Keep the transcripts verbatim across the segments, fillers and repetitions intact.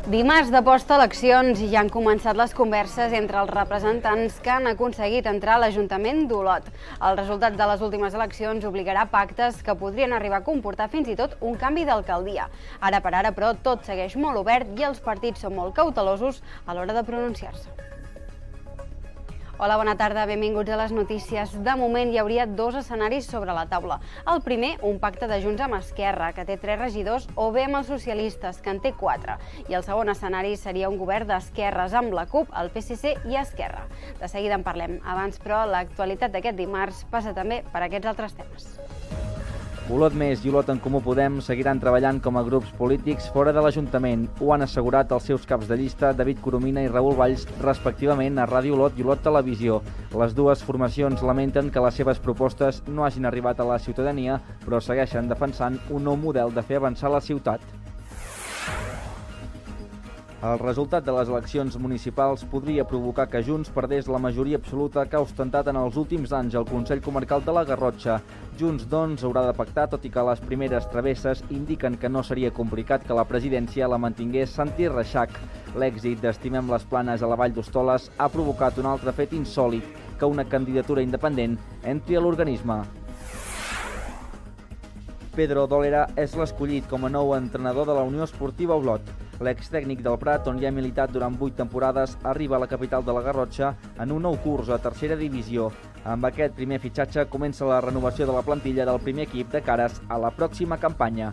Dimarts de posteleccions ja han començat les converses entre els representants que han aconseguit entrar a l'Ajuntament d'Olot. El resultat de les últimes eleccions obligarà pactes que podrien arribar a comportar fins i tot un canvi d'alcaldia. Ara per ara, però, tot segueix molt obert i els partits són molt cautelosos a l'hora de pronunciar-se. Hola, bona tarda, benvinguts a les notícies. De moment hi hauria dos escenaris sobre la taula. El primer, un pacte de Junts amb Esquerra, que té tres regidors, o bé amb els socialistes, que en té quatre. I el segon escenari seria un govern d'esquerres amb la CUP, el P S C i Esquerra. De seguida en parlem. Abans, però, l'actualitat d'aquest dimarts passa també per aquests altres temes. Olot Més i Olot en Comú Podem seguiran treballant com a grups polítics fora de l'Ajuntament. Ho han assegurat els seus caps de llista, David Coromina i Raül Valls, respectivament a Ràdio Olot i Olot Televisió. Les dues formacions lamenten que les seves propostes no hagin arribat a la ciutadania, però segueixen defensant un nou model de fer avançar la ciutat. El resultat de les eleccions municipals podria provocar que Junts perdés la majoria absoluta que ha ostentat en els últims anys al Consell Comarcal de la Garrotxa. Junts, doncs, haurà de pactar, tot i que les primeres travesses indiquen que no seria complicat que la presidència la mantingués Santi Reixac. L'èxit d'Estimem les Planes a la Vall d'Hostoles ha provocat un altre fet insòlit, que una candidatura independent entri a l'organisme. Pedro Dólera és l'escollit com a nou entrenador de la Unió Esportiva Olot. L'extècnic del Prat, on hi ha militat durant vuit temporades, arriba a la capital de la Garrotxa en un nou curs a tercera divisió. Amb aquest primer fitxatge comença la renovació de la plantilla del primer equip de cares a la pròxima campanya.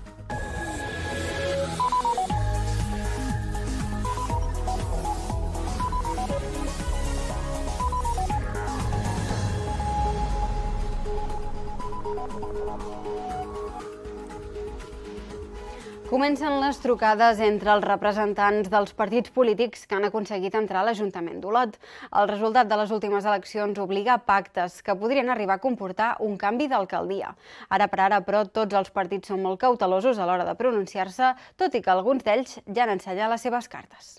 Comencen les trucades entre els representants dels partits polítics que han aconseguit entrar a l'Ajuntament d'Olot. El resultat de les últimes eleccions obliga a pactes que podrien arribar a comportar un canvi d'alcaldia. Ara per ara, però, tots els partits són molt cautelosos a l'hora de pronunciar-se, tot i que alguns d'ells ja han ensenyat les seves cartes.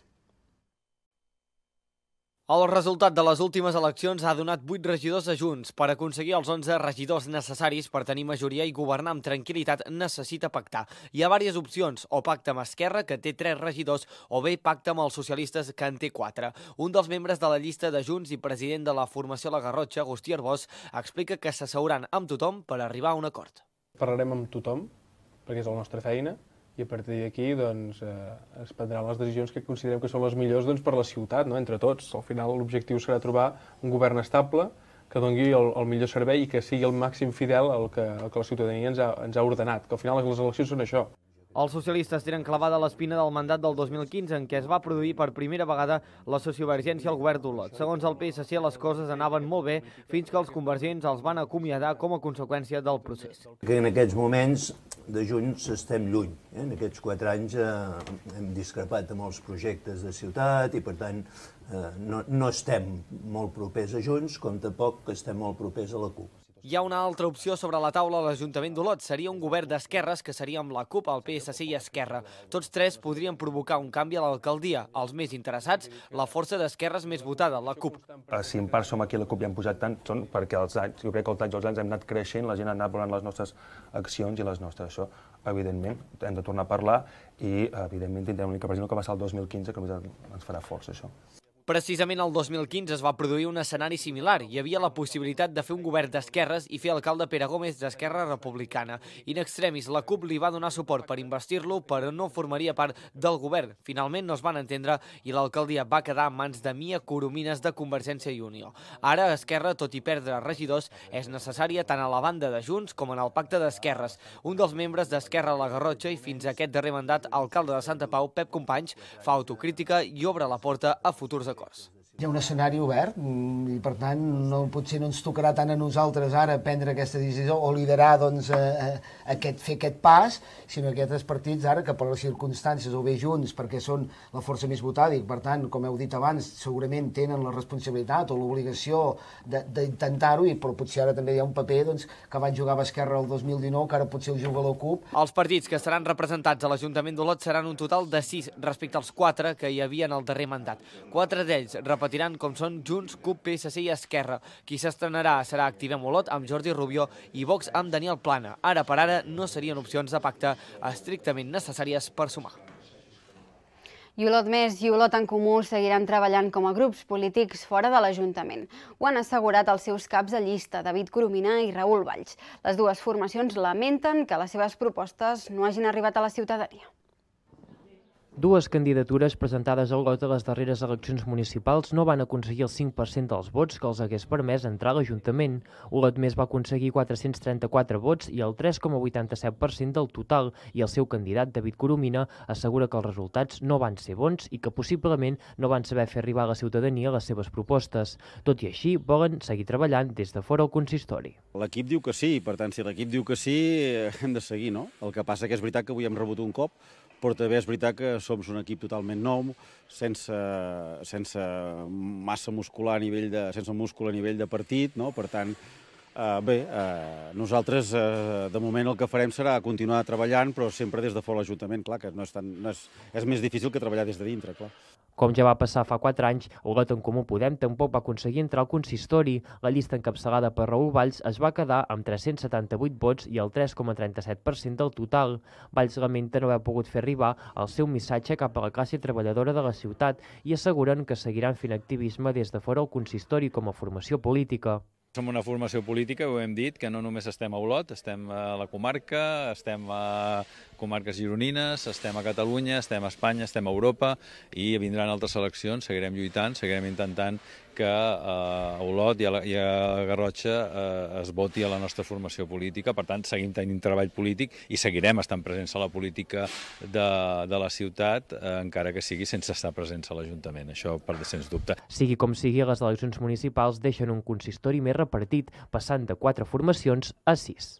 El resultat de les últimes eleccions ha donat vuit regidors a Junts. Per aconseguir els onze regidors necessaris per tenir majoria i governar amb tranquil·litat necessita pactar. Hi ha diverses opcions, o pacte amb Esquerra, que té tres regidors, o bé pacte amb els socialistes, que en té quatre. Un dels membres de la llista de Junts i president de la formació La Garrotxa, Agustí Arbós, explica que s'asseuran amb tothom per arribar a un acord. Parlarem amb tothom, perquè és la nostra feina, i a partir d'aquí doncs, eh, es prendran les decisions que considerem que són les millors doncs, per la ciutat, no? Entre tots. Al final l'objectiu serà trobar un govern estable que doni el, el millor servei i que sigui el màxim fidel al que, al que la ciutadania ens ha, ens ha ordenat, que al final les eleccions són això. Els socialistes tenen clavada l'espina del mandat del dos mil quinze, en què es va produir per primera vegada la sociovergència al govern d'Olot. Segons el P S C, les coses anaven molt bé fins que els convergents els van acomiadar com a conseqüència del procés. Que en aquests moments de Junts estem lluny. Eh? En aquests quatre anys eh, hem discrepat de molts projectes de ciutat i, per tant, eh, no, no estem molt propers a Junts, com tampoc estem molt propers a la CUP. Hi ha una altra opció sobre la taula a l'Ajuntament d'Olot. Seria un govern d'esquerres que seria amb la CUP, el P S C i Esquerra. Tots tres podrien provocar un canvi a l'alcaldia. Els més interessats, la força d'esquerres més votada, la CUP. Si en part som aquí a la CUP i hem posat tant, són perquè els anys, jo crec que els anys, els anys hem anat creixent, la gent ha anat volent les nostres accions i les nostres. Això, evidentment, hem de tornar a parlar i, evidentment, tindrem l'única pressió que va ser el dos mil quinze, que ens farà força, això. Precisament el dos mil quinze es va produir un escenari similar. Hi havia la possibilitat de fer un govern d'esquerres i fer alcalde Pere Gómez d'Esquerra Republicana. In extremis, la CUP li va donar suport per investir-lo, però no formaria part del govern. Finalment no es van entendre i l'alcaldia va quedar en mans de Mia Coromines de Convergència i Unió. Ara, Esquerra, tot i perdre regidors, és necessària tant a la banda de Junts com en el pacte d'esquerres. Un dels membres d'Esquerra a la Garrotxa i fins a aquest darrer mandat, alcalde de Santa Pau, Pep Companys, fa autocrítica i obre la porta a futurs acords. Hi ha un escenari obert i, per tant, no, potser no ens tocarà tant a nosaltres ara prendre aquesta decisió o liderar doncs, eh, aquest, fer aquest pas, sinó que aquests partits ara, que per les circumstàncies o bé Junts, perquè són la força més votada i, per tant, com heu dit abans, segurament tenen la responsabilitat o l'obligació d'intentar-ho, i però potser ara també hi ha un paper doncs, que van jugar a Esquerra el dos mil dinou, que ara potser el juga a la CUP. Els partits que estaran representats a l'Ajuntament d'Olot seran un total de sis respecte als quatre que hi havia en el darrer mandat. Quatre d'ells representen repetiran com són Junts, CUP, P S C i Esquerra. Qui s'estrenarà serà Activem Olot amb Jordi Rubió i Vox amb Daniel Plana. Ara per ara no serien opcions de pacte estrictament necessàries per sumar. I Olot Més i Olot en Comú seguiran treballant com a grups polítics fora de l'Ajuntament. Ho han assegurat els seus caps de llista, David Coromina i Raül Valls. Les dues formacions lamenten que les seves propostes no hagin arribat a la ciutadania. Dues candidatures presentades a Olot a les darreres eleccions municipals no van aconseguir el cinc per cent dels vots que els hagués permès entrar a l'Ajuntament. Olot Més va aconseguir quatre-cents trenta-quatre vots i el tres coma vuitanta-set per cent del total, i el seu candidat, David Coromina, assegura que els resultats no van ser bons i que possiblement no van saber fer arribar a la ciutadania les seves propostes. Tot i així, volen seguir treballant des de fora al consistori. L'equip diu que sí, per tant, si l'equip diu que sí, hem de seguir, no? El que passa que és veritat que avui hem rebut un cop, però també és veritat que som un equip totalment nou, sense, sense massa muscular a nivell de, sense múscul a nivell de partit, no? Per tant, eh, bé, eh, nosaltres eh, de moment el que farem serà continuar treballant, però sempre des de fora l'Ajuntament, clar, que no és, tan, no és, és més difícil que treballar des de dintre, clar. Com ja va passar fa quatre anys, Olot en Comú Podem tampoc va aconseguir entrar al consistori. La llista encapçalada per Raül Valls es va quedar amb tres-cents setanta-vuit vots i el tres coma trenta-set per cent del total. Valls lamenta no haver pogut fer arribar el seu missatge cap a la classe treballadora de la ciutat i asseguren que seguiran fent activisme des de fora al consistori com a formació política. Som una formació política, ho hem dit, que no només estem a Olot, estem a la comarca, estem a comarques gironines, estem a Catalunya, estem a Espanya, estem a Europa i vindran altres eleccions, seguirem lluitant, seguirem intentant que a Olot i a, la, i a Garrotxa eh, es voti a la nostra formació política. Per tant, seguim tenint treball polític i seguirem estant presents a la política de, de la ciutat, eh, encara que sigui sense estar presents a l'Ajuntament, això per sens dubte. Sigui com sigui, les eleccions municipals deixen un consistori més repartit, passant de quatre formacions a sis.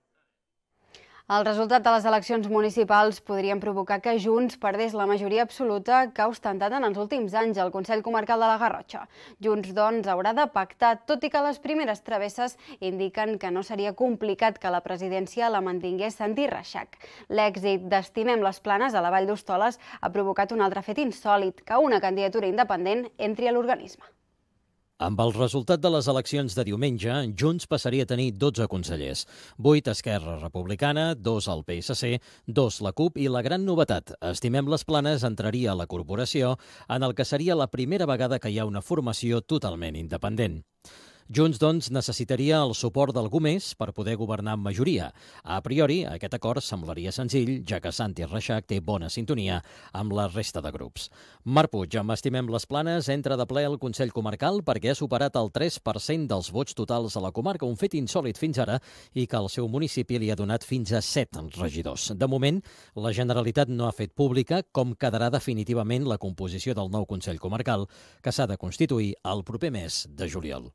El resultat de les eleccions municipals podrien provocar que Junts perdés la majoria absoluta que ha ostentat en els últims anys al Consell Comarcal de la Garrotxa. Junts, doncs, haurà de pactar, tot i que les primeres travesses indiquen que no seria complicat que la presidència la mantingués Santi Reixac. L'èxit d'Estimem les Planes a la Vall d'Hostoles ha provocat un altre fet insòlit, que una candidatura independent entri a l'organisme. Amb el resultat de les eleccions de diumenge, Junts passaria a tenir dotze consellers, vuit a Esquerra Republicana, dos al P S C, dos la CUP i la gran novetat, Estimem les Planes entraria a la corporació, en el que seria la primera vegada que hi ha una formació totalment independent. Junts, doncs, necessitaria el suport d'algú més per poder governar amb majoria. A priori, aquest acord semblaria senzill, ja que Santi Reixac té bona sintonia amb la resta de grups. Marc Puig, amb Estimem les Planes, entra de ple al Consell Comarcal perquè ha superat el tres per cent dels vots totals a la comarca, un fet insòlit fins ara i que el seu municipi li ha donat fins a set regidors. De moment, la Generalitat no ha fet pública com quedarà definitivament la composició del nou Consell Comarcal, que s'ha de constituir el proper mes de juliol.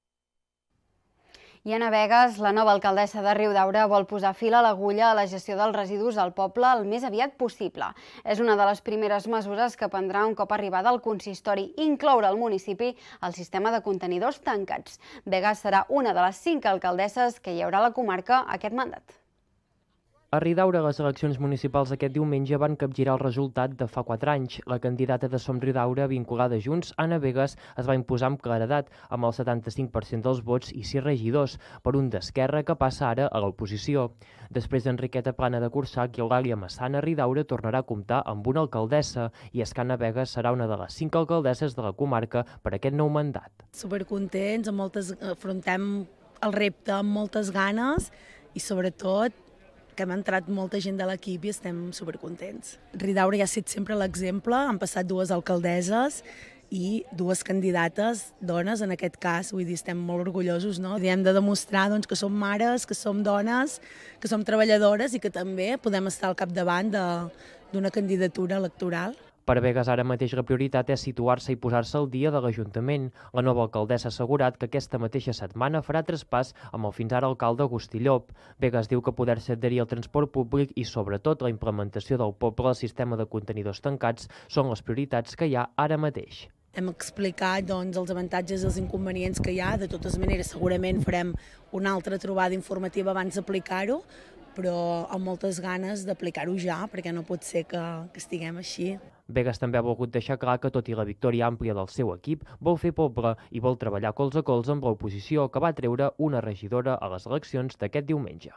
I a Begues, la nova alcaldessa de Riudaura vol posar fil a l'agulla a la gestió dels residus al poble el més aviat possible. És una de les primeres mesures que prendrà un cop arribada al consistori, incloure al municipi el sistema de contenidors tancats. Begues serà una de les cinc alcaldesses que hi haurà a la comarca aquest mandat. A Riudaura, les eleccions municipals aquest diumenge van capgirar el resultat de fa quatre anys. La candidata de Som Riudaura, vinculada a Junts, Anna Begues, es va imposar amb claredat, amb el setanta-cinc per cent dels vots i sis regidors, per un d'Esquerra que passa ara a l'oposició. Després d'Enriqueta Plana de Cursac i Eulàlia Massana, Riudaura tornarà a comptar amb una alcaldessa, i és que Anna Begues serà una de les cinc alcaldesses de la comarca per aquest nou mandat. Supercontents, amb moltes, afrontem el repte amb moltes ganes i sobretot que hem entrat molta gent de l'equip i estem supercontents. Riudaura ja ha estat sempre l'exemple, han passat dues alcaldesses i dues candidates, dones en aquest cas, vull dir, estem molt orgullosos, no? I hem de demostrar doncs, que som mares, que som dones, que som treballadores i que també podem estar al capdavant d'una candidatura electoral. Per Begues, ara mateix la prioritat és situar-se i posar-se al dia de l'Ajuntament. La nova alcaldessa ha assegurat que aquesta mateixa setmana farà traspàs amb el fins ara alcalde Agustí Llop. Begues diu que poder-se adherir al transport públic i, sobretot, la implementació del poble al sistema de contenidors tancats són les prioritats que hi ha ara mateix. Hem explicat doncs, els avantatges i els inconvenients que hi ha. De totes maneres, segurament farem una altra trobada informativa abans d'aplicar-ho, però amb moltes ganes d'aplicar-ho ja, perquè no pot ser que, que estiguem així. Begues també ha volgut deixar clar que, tot i la victòria àmplia del seu equip, vol fer poble i vol treballar colze a colze amb l'oposició, que va treure una regidora a les eleccions d'aquest diumenge.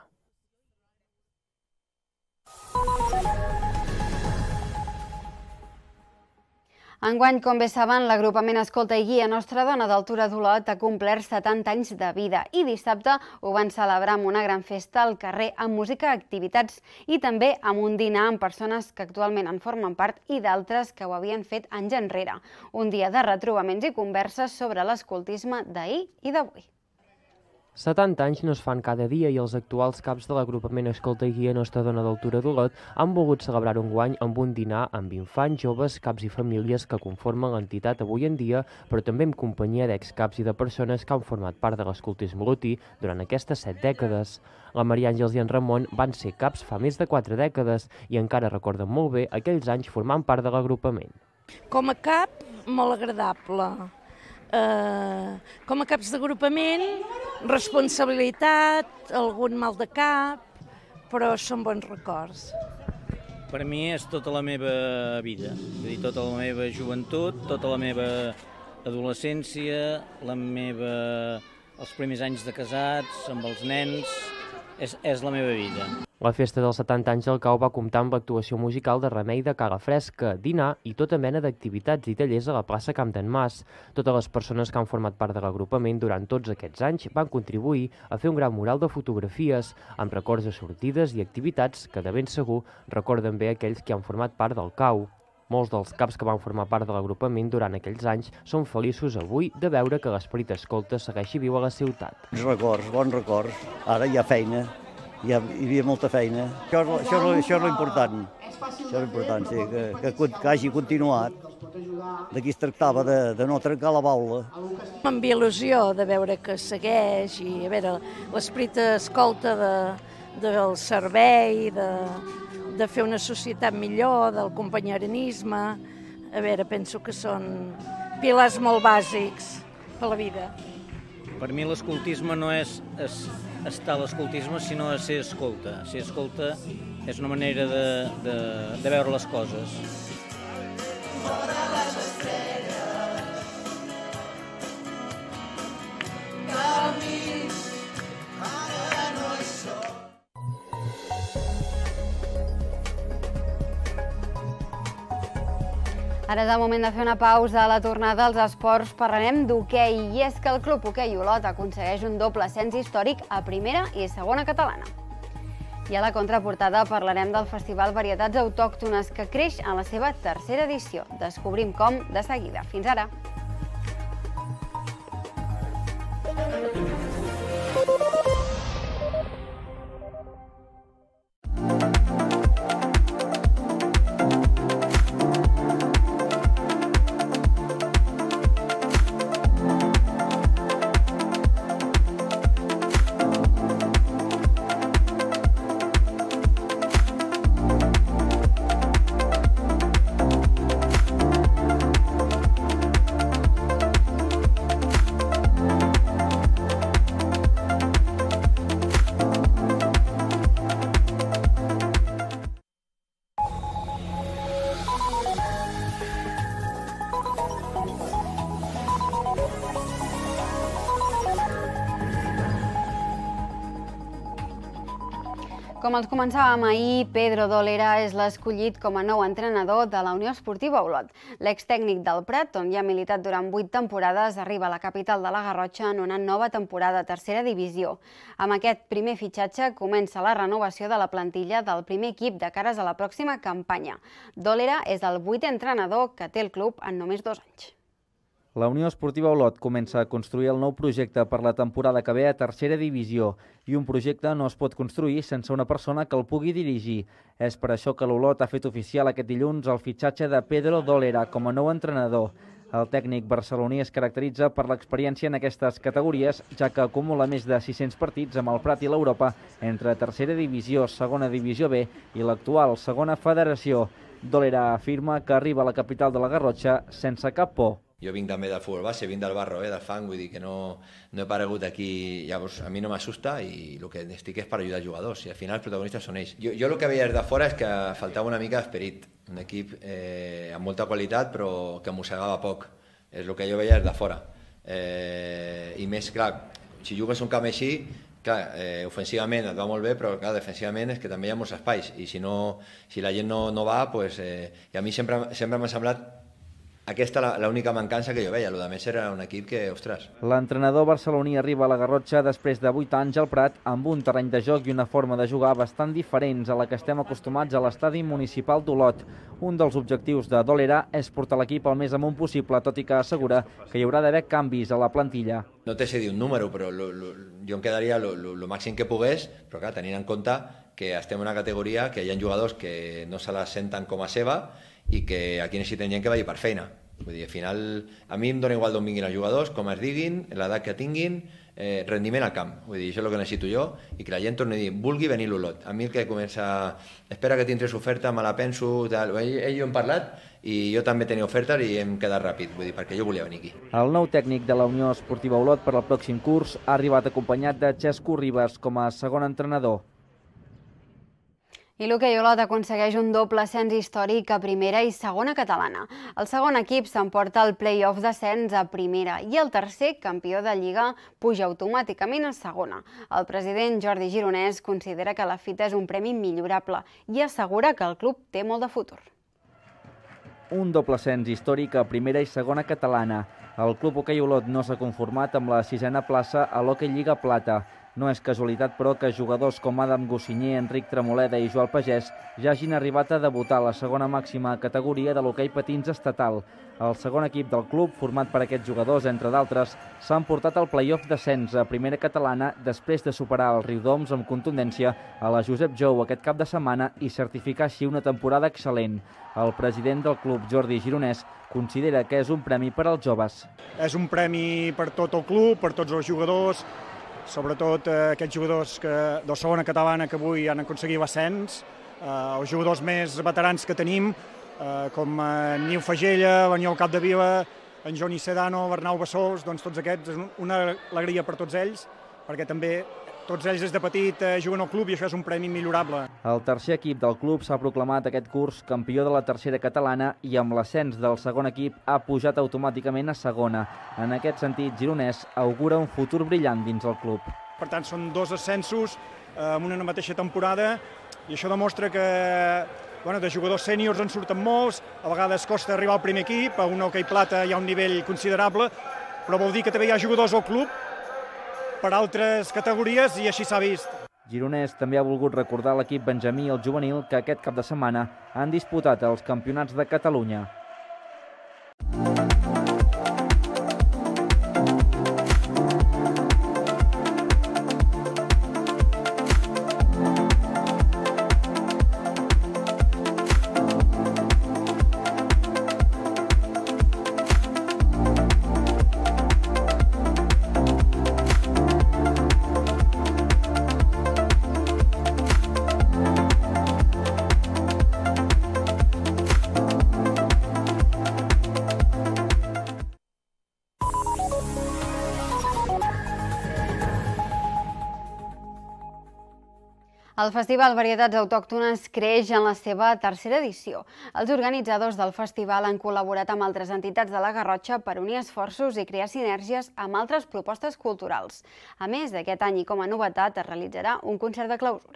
Enguany, com bé saben, l'agrupament Escolta i Guia Nostra Dona d'Altura d'Olot ha complert setanta anys de vida i dissabte ho van celebrar amb una gran festa al carrer amb música, activitats i també amb un dinar amb persones que actualment en formen part i d'altres que ho havien fet anys enrere. Un dia de retrobaments i converses sobre l'escoltisme d'ahir i d'avui. setanta anys no es fan cada dia i els actuals caps de l'agrupament Escolta i Guia Nostra Dona d'Altura d'Olot han volgut celebrar un guany amb un dinar amb infants, joves, caps i famílies que conformen l'entitat avui en dia, però també en companyia d'excaps i de persones que han format part de l'escoltisme olotí durant aquestes set dècades. La Maria Àngels i en Ramon van ser caps fa més de quatre dècades i encara recorden molt bé aquells anys formant part de l'agrupament. Com a cap, molt agradable. Uh, com a caps d'agrupament, responsabilitat, algun mal de cap, però són bons records. Per mi és tota la meva vida, vull dir, tota la meva joventut, tota la meva adolescència, la meva... els primers anys de casats, amb els nens, és, és la meva vida. La festa dels setanta anys del cau va comptar amb l'actuació musical de Remei de Cala Fresca, dinar i tota mena d'activitats i tallers a la plaça Camp d'en Mas. Totes les persones que han format part de l'agrupament durant tots aquests anys van contribuir a fer un gran mural de fotografies amb records de sortides i activitats que de ben segur recorden bé aquells que han format part del cau. Molts dels caps que van formar part de l'agrupament durant aquells anys són feliços avui de veure que l'esperit escolta segueixi viu a la ciutat. Bons records, bons records. Ara hi ha feina. Hi, ha, hi havia molta feina. Això és, això és, això és l'important, això és l'important, sí, que, que, que hagi continuat. D'aquí es tractava de, de no trencar la baula. Amb il·lusió de veure que segueix i a veure l'esperit escolta de, del servei, de, de fer una societat millor, del companyerisme. A veure, penso que són pilars molt bàsics per la vida. Per mi l'escoltisme no és, és estar a l'escoltisme, sinó a ser escolta. Ser escolta és una manera de, de, de veure les coses. Ara és el moment de fer una pausa a la tornada als esports. Parlarem d'hoquei i és que el Club Hoquei Olot aconsegueix un doble ascens històric a primera i segona catalana. I a la contraportada parlarem del Festival Varietats Autòctones que creix en la seva tercera edició. Descobrim com de seguida. Fins ara! Com els començàvem ahir, Pedro Dolera és l'escollit com a nou entrenador de la Unió Esportiva Olot. L'extècnic del Prat, on hi ha militat durant vuit temporades, arriba a la capital de la Garrotxa en una nova temporada a tercera divisió. Amb aquest primer fitxatge comença la renovació de la plantilla del primer equip de cares a la pròxima campanya. Dolera és el vuitè entrenador que té el club en només dos anys. La Unió Esportiva Olot comença a construir el nou projecte per la temporada que ve a tercera divisió i un projecte no es pot construir sense una persona que el pugui dirigir. És per això que l'Olot ha fet oficial aquest dilluns el fitxatge de Pedro Dolera com a nou entrenador. El tècnic barceloní es caracteritza per l'experiència en aquestes categories, ja que acumula més de sis-cents partits amb el Prat i l'Europa entre tercera divisió, segona divisió B i l'actual segona federació. Dolera afirma que arriba a la capital de la Garrotxa sense cap por. Jo vinc també del futbol base, vinc del barro, eh, del fang, vull dir que no, no he paregut aquí, llavors a mi no m'assusta i el que estic és per ajudar els jugadors i al final els protagonistes són ells. Jo, jo el que veia des de fora és que faltava una mica d'esperit, un equip eh, amb molta qualitat però que mossegava poc, és el que jo veia des de fora. Eh, I més, clar, si jugues un camp així, clar, eh, ofensivament et va molt bé, però clar, defensivament és que també hi ha molts espais i si, no, si la gent no, no va, pues, eh, i a mi sempre, sempre m'ha semblat aquesta és l'única mancança que jo veia, el més era un equip que, ostres... L'entrenador barceloní arriba a la Garrotxa després de vuit anys al Prat amb un terreny de joc i una forma de jugar bastant diferents a la que estem acostumats a l'estadi municipal d'Olot. Un dels objectius de Dolera és portar l'equip al més amunt possible, tot i que assegura que hi haurà d'haver canvis a la plantilla. No té sé dir un número, però lo, lo, jo em quedaria el màxim que pogués, però clar, tenint en compte que estem en una categoria que hi ha jugadors que no se la senten com a seva i que aquí necessiten gent que vagi per feina. Vull dir, al final, a mi em dona igual d'on vinguin els jugadors, com es diguin, l'edat que tinguin, eh, rendiment al camp. Vull dir, això és el que necessito jo i que la gent torni a dir, vulgui venir a l'Olot. A mi el que comença, espera que tindràs oferta, me la penso, tal. Ell, ell jo hem parlat i jo també tenia ofertes i hem quedat ràpid, vull dir, perquè jo volia venir aquí. El nou tècnic de la Unió Esportiva Olot per al pròxim curs ha arribat acompanyat de Xesco Ribas com a segon entrenador. I l'Hoquei Olot aconsegueix un doble ascens històric a primera i segona catalana. El segon equip s'emporta el play-off d'ascens a primera i el tercer, campió de Lliga, puja automàticament a segona. El president Jordi Gironès considera que la fita és un premi millorable i assegura que el club té molt de futur. Un doble ascens històric a primera i segona catalana. El club Hoquei Olot no s'ha conformat amb la sisena plaça a l'Hoquei Lliga Plata. No és casualitat, però, que jugadors com Adam Gossinyer, Enric Tremoleda i Joel Pagès ja hagin arribat a debutar a la segona màxima categoria de l'hoquei patins estatal. El segon equip del club, format per aquests jugadors, entre d'altres, s'ha emportat al play-off d'ascens a primera catalana després de superar el Riudoms amb contundència a la Josep Jou aquest cap de setmana i certificar així una temporada excel·lent. El president del club, Jordi Gironès, considera que és un premi per als joves. És un premi per tot el club, per tots els jugadors, sobretot eh, aquests jugadors que, de segona catalana que avui han aconseguit l'ascens, eh, els jugadors més veterans que tenim, eh, com eh, Niu Fagella, l'Aniol Capdevila, en Joni Sedano, l'Arnau Bassós, doncs tots aquests, és una alegria per tots ells, perquè també tots ells des de petit eh, juguen al club i això és un premi millorable. El tercer equip del club s'ha proclamat aquest curs campió de la tercera catalana i amb l'ascens del segon equip ha pujat automàticament a segona. En aquest sentit, Gironès augura un futur brillant dins el club. Per tant, són dos ascensos eh, en una mateixa temporada i això demostra que bueno, de jugadors sèniors en surten molts, a vegades costa arribar al primer equip, a un hoquei plata hi ha un nivell considerable, però vol dir que també hi ha jugadors al club per altres categories i així s'ha vist. Gironès també ha volgut recordar l'equip benjamí i el juvenil que aquest cap de setmana han disputat els campionats de Catalunya. El Festival Varietats Autòctones creix en la seva tercera edició. Els organitzadors del festival han col·laborat amb altres entitats de la Garrotxa per unir esforços i crear sinergies amb altres propostes culturals. A més, d'aquest any i com a novetat es realitzarà un concert de clausura.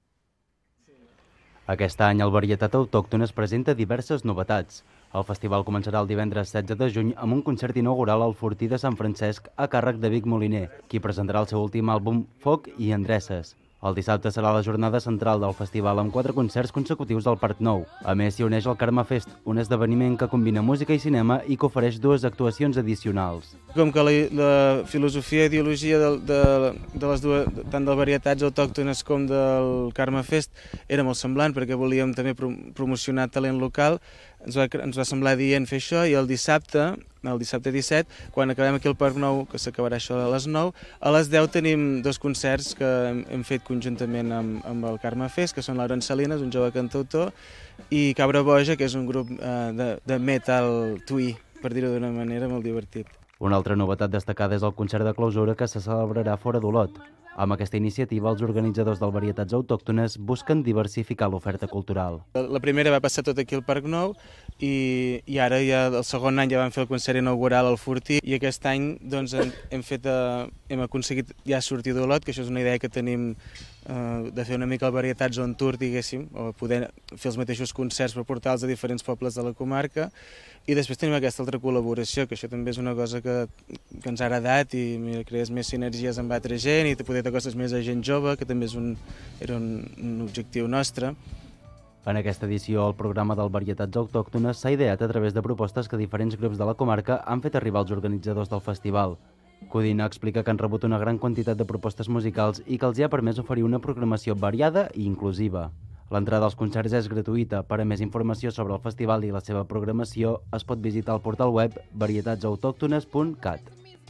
Aquest any el Varietat Autòctones presenta diverses novetats. El festival començarà el divendres setze de juny amb un concert inaugural al Fortí de Sant Francesc a càrrec de Vic Moliner, qui presentarà el seu últim àlbum Foc i Endreces. El dissabte serà la jornada central del festival amb quatre concerts consecutius al Parc Nou. A més, s'hi uneix el Carme Fest, un esdeveniment que combina música i cinema i que ofereix dues actuacions addicionals. Com que la, la filosofia i ideologia de, de, de les dues, tant de Varietats Autòctones com del Carme Fest era molt semblant, perquè volíem també promocionar talent local, ens va, ens va semblar dient fer això, i el dissabte, el dissabte disset, quan acabem aquí al Parc Nou, que s'acabarà això a les nou, a les deu tenim dos concerts que hem, hem fet conjuntament amb, amb el Carme Fest, que són l'Aaron Salinas, un jove cantautor, i Cabra Boja, que és un grup eh, de, de metal twee, per dir-ho d'una manera molt divertit. Una altra novetat destacada és el concert de clausura que se celebrarà fora d'Olot. Amb aquesta iniciativa, els organitzadors del Varietats Autòctones busquen diversificar l'oferta cultural. La primera va passar tot aquí al Parc Nou, i, i ara ja el segon any ja vam fer el concert inaugural al Fortí i aquest any doncs, hem, hem, fet, eh, hem aconseguit ja sortir d'Olot, que això és una idea que tenim eh, de fer una mica el Varietats on Tour, diguéssim, o poder fer els mateixos concerts per portar-los a diferents pobles de la comarca. I després tenim aquesta altra col·laboració, que això també és una cosa que, que ens ha agradat i mira, crees més sinergies amb altra gent i poder t'acostes més a gent jove, que també és un, era un, un objectiu nostre. En aquesta edició, el programa del Varietats Autòctones s'ha ideat a través de propostes que diferents grups de la comarca han fet arribar als organitzadors del festival. Codina explica que han rebut una gran quantitat de propostes musicals i que els hi ha permès oferir una programació variada i inclusiva. L'entrada als concerts és gratuïta. Per a més informació sobre el festival i la seva programació es pot visitar el portal web varietats autòctones punt cat.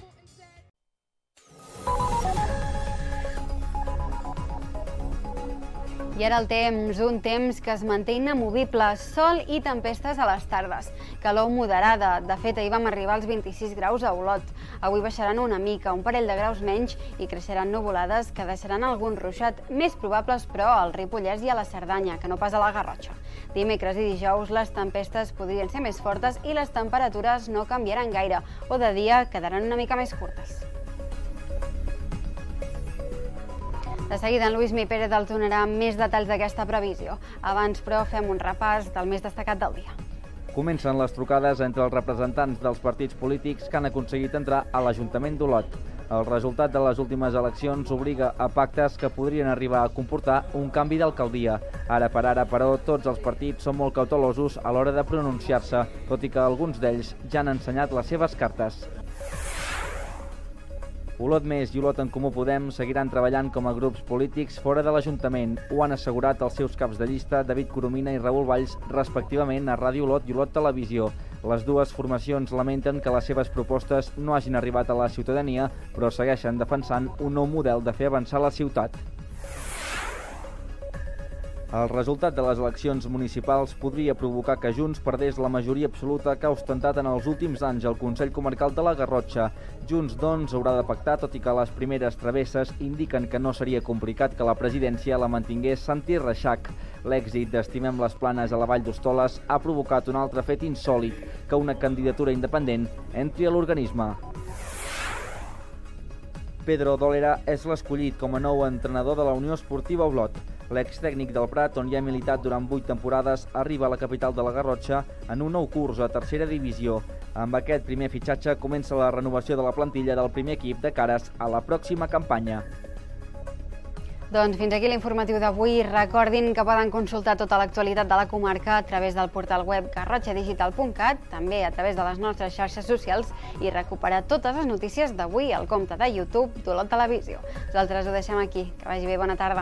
I ara el temps, un temps que es manté inamovible, sol i tempestes a les tardes. Calor moderada, de fet ahir vam arribar als vint-i-sis graus a Olot. Avui baixaran una mica, un parell de graus menys i creixeran nuvolades que deixaran algun ruixat, més probables però al Ripollès i a la Cerdanya, que no pas a la Garrotxa. Dimecres i dijous les tempestes podrien ser més fortes i les temperatures no canviaran gaire, o de dia quedaran una mica més curtes. De seguida, en Lluís Mi Pérez els donarà més detalls d'aquesta previsió. Abans, però, fem un repàs del més destacat del dia. Comencen les trucades entre els representants dels partits polítics que han aconseguit entrar a l'Ajuntament d'Olot. El resultat de les últimes eleccions obliga a pactes que podrien arribar a comportar un canvi d'alcaldia. Ara per ara, però, tots els partits són molt cautelosos a l'hora de pronunciar-se, tot i que alguns d'ells ja han ensenyat les seves cartes. Olot Més i Olot en Comú Podem seguiran treballant com a grups polítics fora de l'Ajuntament. Ho han assegurat els seus caps de llista, David Coromina i Raül Valls, respectivament a Ràdio Olot i Olot Televisió. Les dues formacions lamenten que les seves propostes no hagin arribat a la ciutadania, però segueixen defensant un nou model de fer avançar la ciutat. El resultat de les eleccions municipals podria provocar que Junts perdés la majoria absoluta que ha ostentat en els últims anys al Consell Comarcal de la Garrotxa. Junts, doncs, haurà de pactar, tot i que les primeres travesses indiquen que no seria complicat que la presidència la mantingués Santi Reixac. L'èxit d'Estimem les Planes a la Vall d'Hostoles ha provocat un altre fet insòlit, que una candidatura independent entri a l'organisme. Pedro Dólera és l'escollit com a nou entrenador de la Unió Esportiva Olot. L'extècnic del Prat, on hi ha militat durant vuit temporades, arriba a la capital de la Garrotxa en un nou curs a tercera divisió. Amb aquest primer fitxatge comença la renovació de la plantilla del primer equip de cares a la pròxima campanya. Doncs fins aquí l'informatiu d'avui. Recordin que poden consultar tota l'actualitat de la comarca a través del portal web garrotxa digital punt cat, també a través de les nostres xarxes socials i recuperar totes les notícies d'avui al compte de YouTube d'Olot Televisió. Nosaltres ho deixem aquí. Que vagi bé, bona tarda.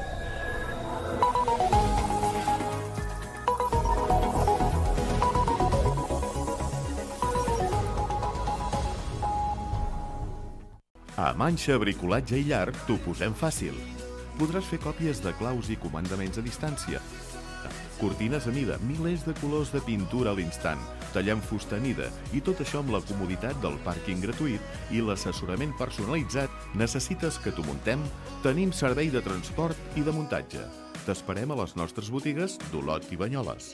A Manxa Bricolatge i Llar t'ho posem fàcil. Podràs fer còpies de claus i comandaments a distància. Cortines a mida, milers de colors de pintura a l'instant, tallant fusta a mida i tot això amb la comoditat del pàrquing gratuït i l'assessorament personalitzat. Necessites que t'ho muntem? Tenim servei de transport i de muntatge. T'esperem a les nostres botigues d'Olot i Banyoles.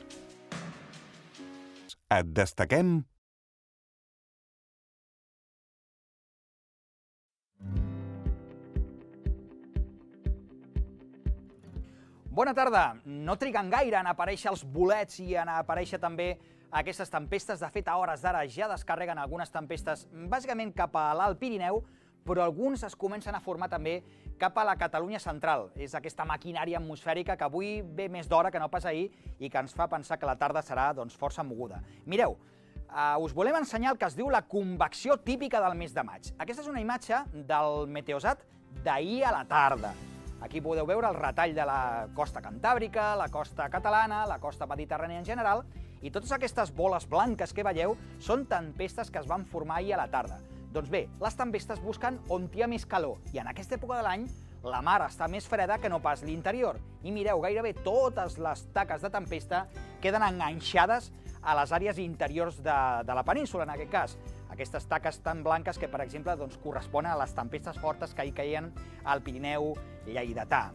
Et destaquem Bona tarda. No triguen gaire en aparèixer els bolets i en aparèixer també aquestes tempestes. De fet, a hores d'ara ja descarreguen algunes tempestes, bàsicament cap a l'Alt Pirineu, però alguns es comencen a formar també cap a la Catalunya central. És aquesta maquinària atmosfèrica que avui ve més d'hora que no pas ahir i que ens fa pensar que la tarda serà doncs, força moguda. Mireu, uh, us volem ensenyar el que es diu la convecció típica del mes de maig. Aquesta és una imatge del meteosat d'ahir a la tarda. Aquí podeu veure el retall de la costa cantàbrica, la costa catalana, la costa mediterrània en general, i totes aquestes boles blanques que veieu són tempestes que es van formar ahir a la tarda. Doncs bé, les tempestes busquen on hi ha més calor, i en aquesta època de l'any la mar està més freda que no pas l'interior. I mireu, gairebé totes les taques de tempesta queden enganxades a les àrees interiors de, de la península, en aquest cas. Aquestes taques tan blanques que, per exemple, doncs, corresponen a les tempestes fortes que hi caien al Pirineu lleidatà.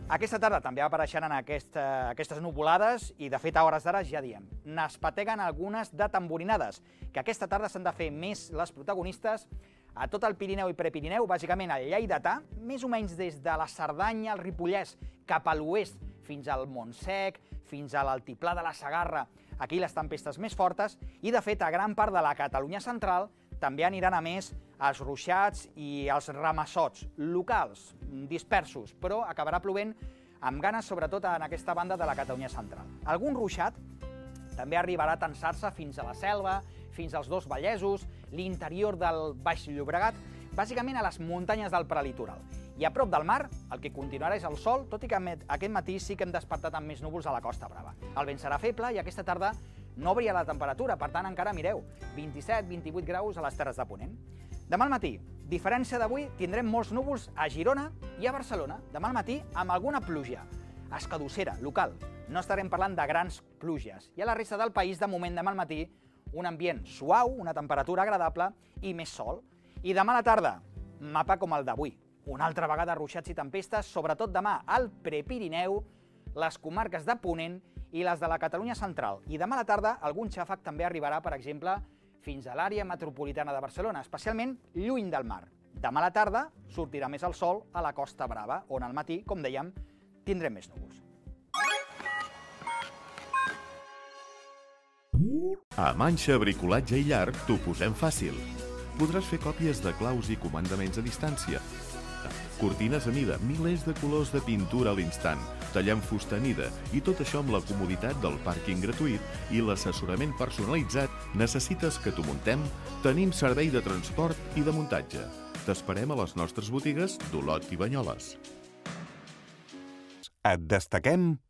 Aquesta tarda també apareixeran aquesta, aquestes nuvolades i, de fet, a hores d'ara ja diem, n'espeteguen algunes de tamborinades, que aquesta tarda s'han de fer més les protagonistes a tot el Pirineu i Prepirineu, bàsicament al Lleidatà, més o menys des de la Cerdanya al Ripollès cap a l'oest, fins al Montsec, fins a l'altiplà de la Segarra, aquí les tempestes més fortes, i, de fet, a gran part de la Catalunya central també aniran a més els ruixats i els ramassots locals, dispersos, però acabarà plovent amb ganes, sobretot en aquesta banda de la Catalunya central. Algun ruixat també arribarà a tensar-se fins a la Selva, fins als dos Vallesos, l'interior del Baix Llobregat, bàsicament a les muntanyes del prelitoral. I a prop del mar, el que continuarà és el sol, tot i que aquest matí sí que hem despertat amb més núvols a la Costa Brava. El vent serà feble i aquesta tarda no varia la temperatura, per tant, encara mireu, vint-i-set vint-i-vuit graus a les Terres de Ponent. Demà al matí, diferència d'avui, tindrem molts núvols a Girona i a Barcelona. Demà al matí, amb alguna pluja escadussera, local. No estarem parlant de grans pluges. I a la resta del país, de moment, demà al matí, un ambient suau, una temperatura agradable i més sol. I demà a la tarda, mapa com el d'avui. Una altra vegada ruixats i tempestes, sobretot demà al Prepirineu, les comarques de Ponent i les de la Catalunya central. I demà a la tarda algun xàfec també arribarà, per exemple, fins a l'àrea metropolitana de Barcelona, especialment lluny del mar. Demà a la tarda sortirà més el sol a la Costa Brava, on al matí, com dèiem, tindrem més núvols. A Manxa Bricolatge i Llar t'ho posem fàcil. Podràs fer còpies de claus i comandaments a distància, cortines a mida, milers de colors de pintura a l'instant, tallant fusta a mida, i tot això amb la comoditat del pàrquing gratuït i l'assessorament personalitzat. Necessites que t'ho muntem? Tenim servei de transport i de muntatge. T'esperem a les nostres botigues d'Olot i Banyoles. Et destaquem